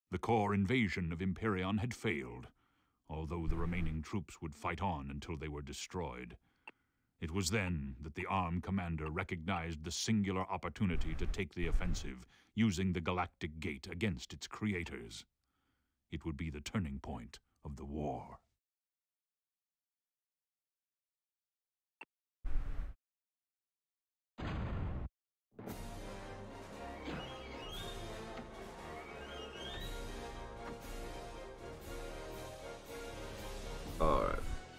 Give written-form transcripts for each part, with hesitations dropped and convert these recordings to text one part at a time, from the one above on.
The core invasion of Imperion had failed, although the remaining troops would fight on until they were destroyed. It was then that the ARM commander recognized the singular opportunity to take the offensive, using the Galactic Gate against its creators. It would be the turning point of the war. Alright.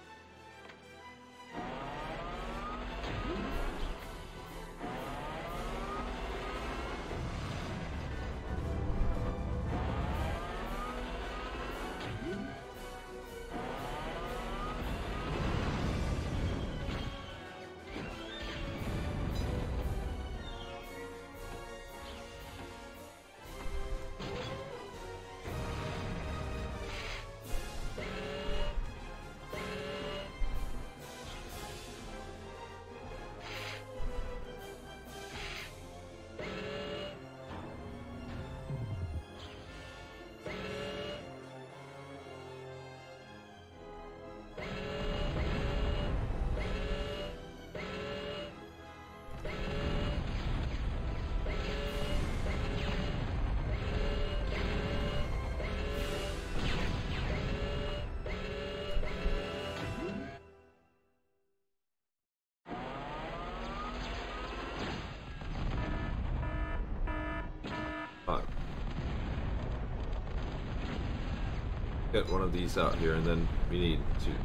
Get one of these out here, and then we need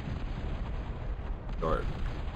to start.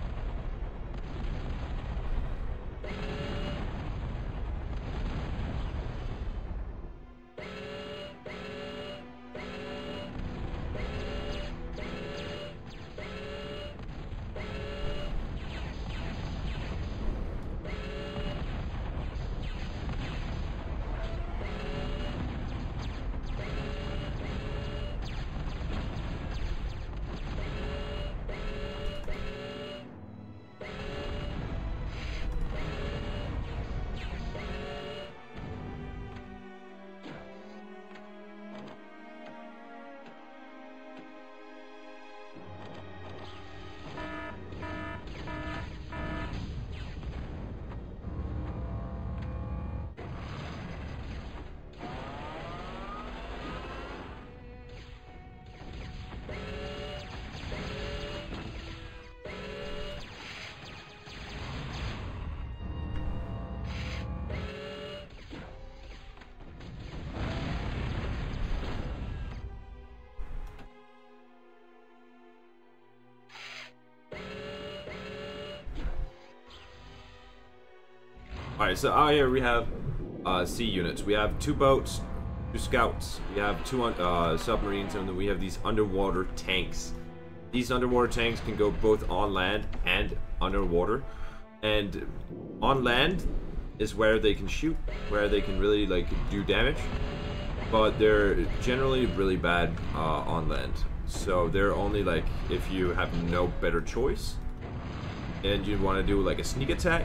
Alright, so out here we have sea units. We have 2 boats, 2 scouts, we have 2 submarines, and then we have these underwater tanks. These underwater tanks can go both on land and underwater. And on land is where they can shoot, where they can really like do damage. But they're generally really bad on land. So they're only like if you have no better choice and you want to do like a sneak attack,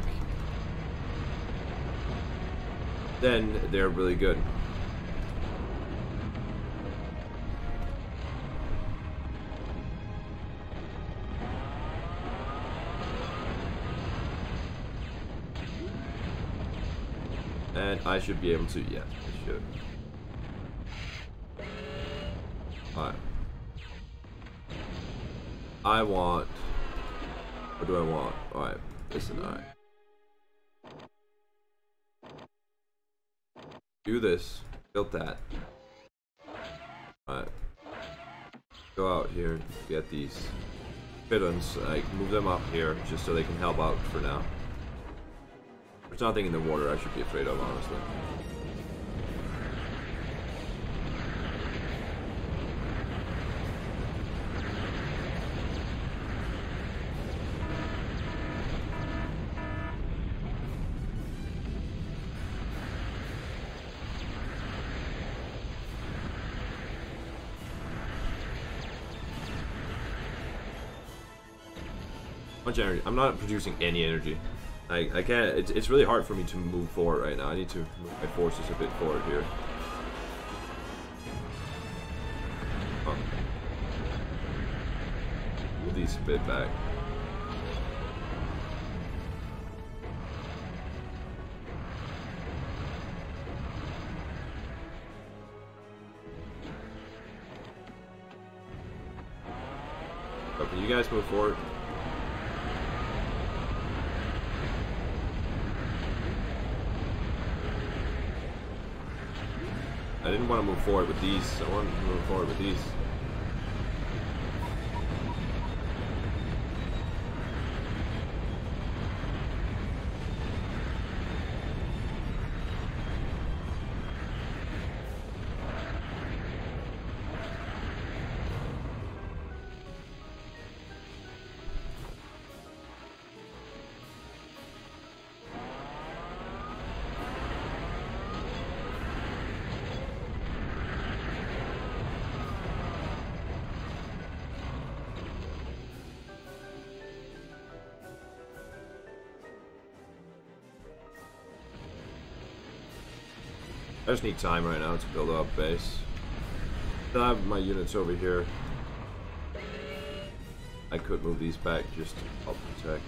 then they're really good. And I should be able to, yeah, I should. Alright. I want, what do I want? Alright, listen, alright. Do this, build that. Alright. Go out here and get these villains, like move them up here just so they can help out for now. There's nothing in the water I should be afraid of, honestly. Much energy. I'm not producing any energy. I can't. It's really hard for me to move forward right now. I need to move my forces a bit forward here. these a bit back. Oh, can you guys move forward? I didn't want to move forward with these. I wanted to move forward with these. I just need time right now to build up base. I have my units over here. I could move these back just to help protect.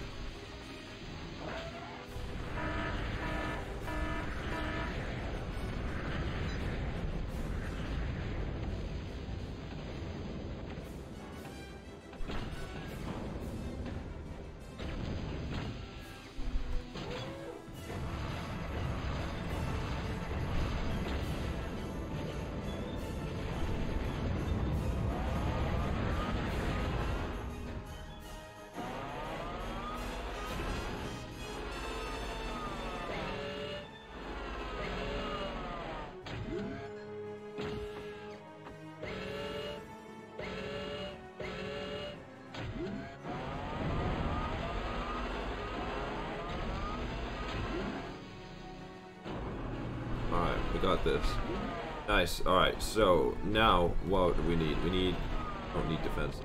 We got this. Nice. Alright, so now what do we need? We don't need defense.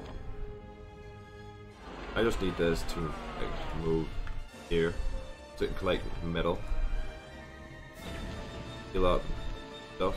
I just need this to like, move here to collect metal. Heal up stuff.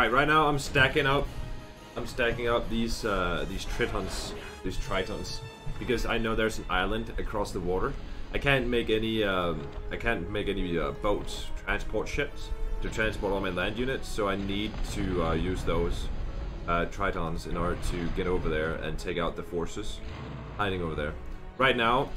Alright, right now I'm stacking up these tritons, because I know there's an island across the water. I can't make any boats, transport ships to transport all my land units, so I need to use those tritons in order to get over there and take out the forces hiding over there. Right now,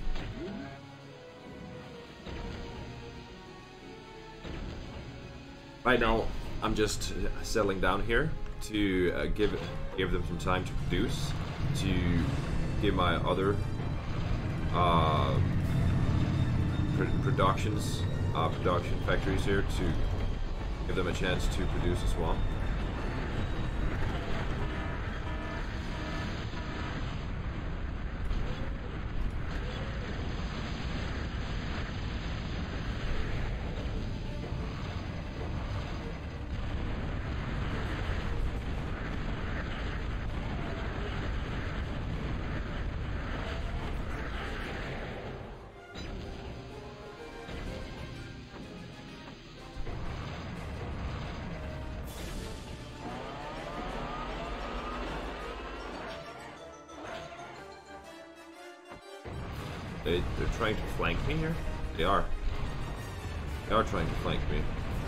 I'm just settling down here to give them some time to produce, to give my other production factories here to give them a chance to produce as well. They're trying to flank me here? They are. They are trying to flank me.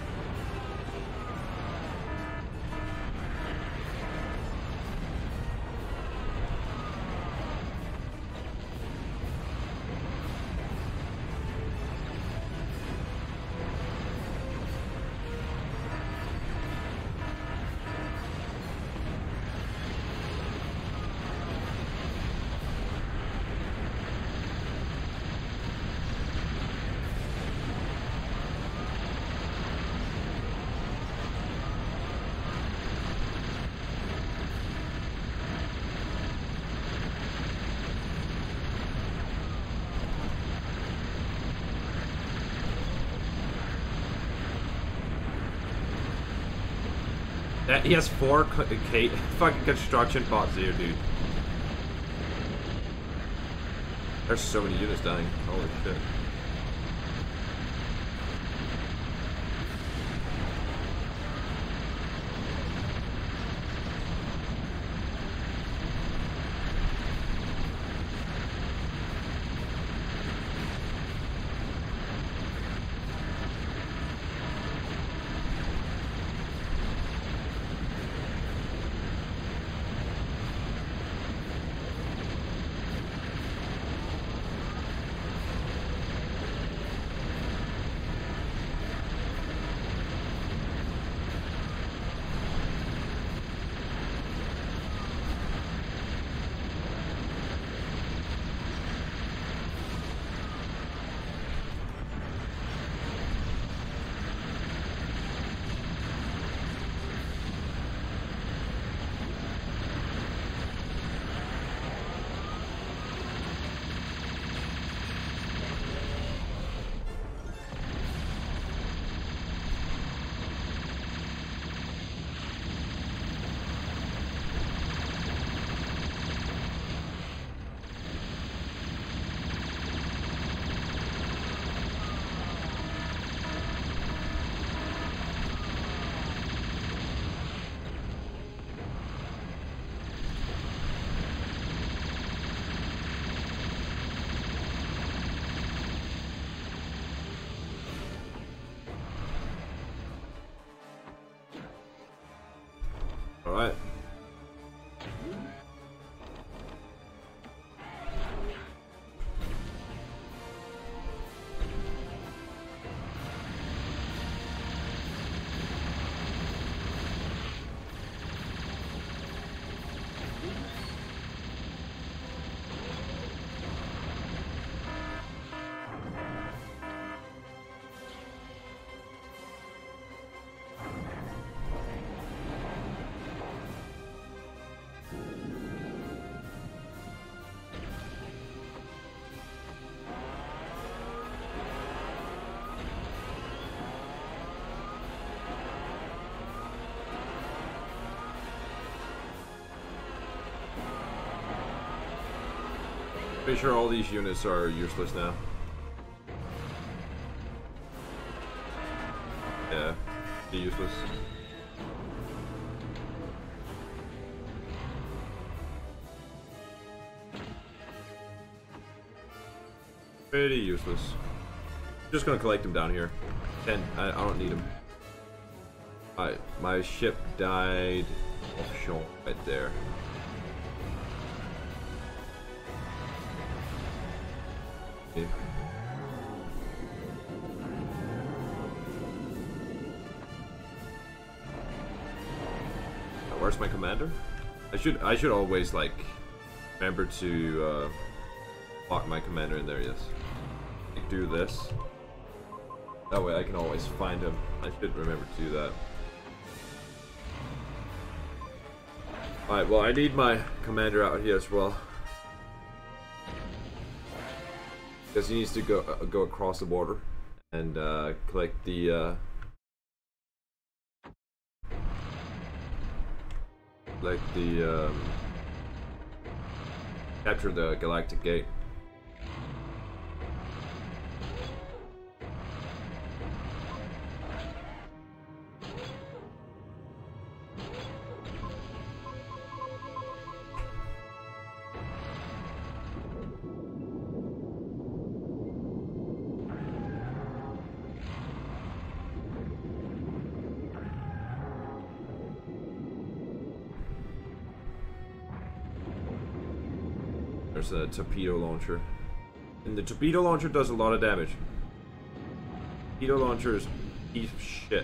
He has 4 fucking construction bots here, dude. There's so many units dying. Holy shit. Alright. Pretty sure all these units are useless now. Yeah, they're useless. Pretty useless. Just gonna collect him down here. I don't need him. Alright, my ship died offshore right there. Okay. Where's my commander? I should always like remember to lock my commander in there. Yes. Do this. That way I can always find him. I should remember to do that. Alright, well I need my commander out here as well. Because he needs to go across the border and collect the capture the Galactic Gate. There's a torpedo launcher. And the torpedo launcher does a lot of damage. Torpedo launcher is a piece of shit.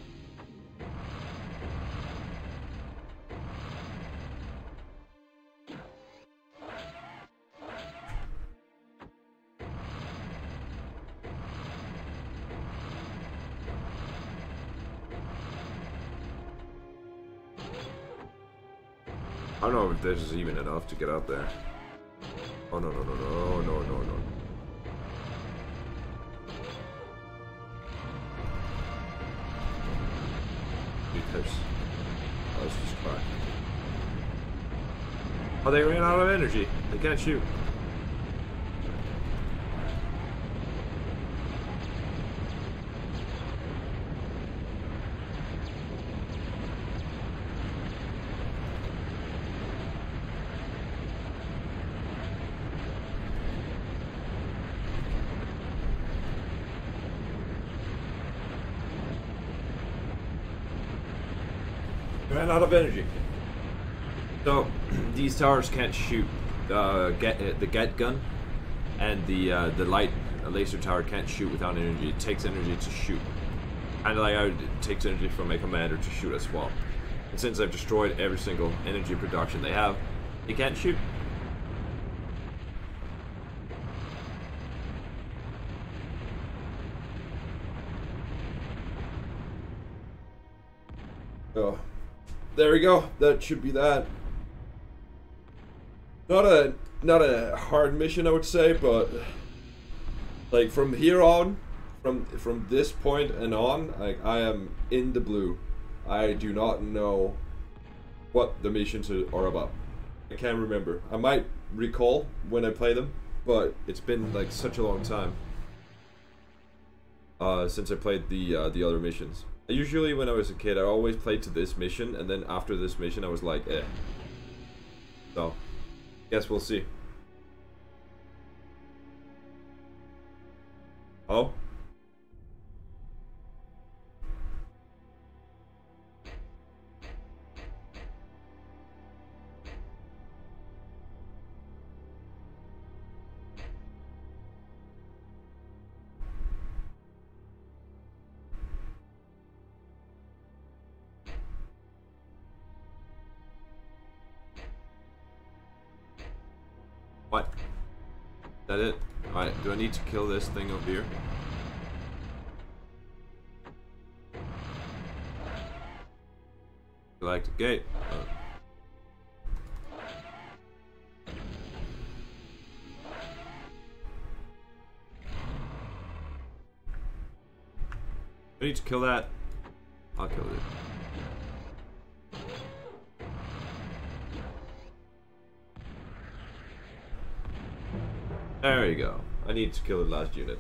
I don't know if this is even enough to get out there. Oh no no no no no no no. Because let's just try. Oh, they ran out of energy. They can't shoot. Ran out of energy. So these towers can't shoot. The get gun and the light laser tower can't shoot without energy. It takes energy to shoot. And like it takes energy from a commander to shoot as well. And since I've destroyed every single energy production they have, they can't shoot. Oh. There we go. That should be that. Not a hard mission, I would say, but like from here on, from this point and on, like I am in the blue. I do not know what the missions are about. I can't remember. I might recall when I play them, but it's been like such a long time since I played the other missions. Usually when I was a kid, I always played to this mission, and then after this mission I was like, eh. So, guess we'll see. Oh? What? Is that it? Alright, do I need to kill this thing over here? Galactic Gate. I need to kill that. I'll kill it. There you go. I need to kill the last unit.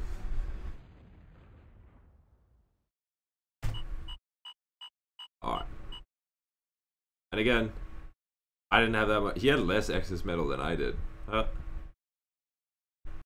Alright. And again, I didn't have that much. He had less excess metal than I did.